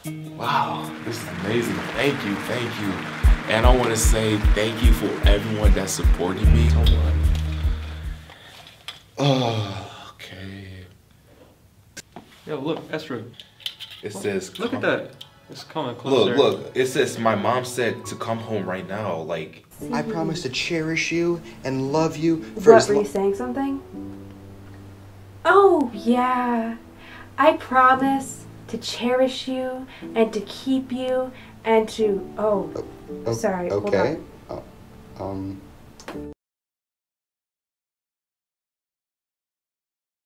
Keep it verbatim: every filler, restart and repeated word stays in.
Wow, this is amazing. Thank you, thank you. And I want to say thank you for everyone that supported me. Oh, okay. Yo, look, Esther. It says. Look at that. It's coming closer. Look, look. It says my mom said to come home right now. Like. I promise to cherish you and love you for What, as were you long. saying something? Oh, yeah. I promise to cherish you and to keep you and to... Oh, Oh, sorry, hold okay. on. Oh, um.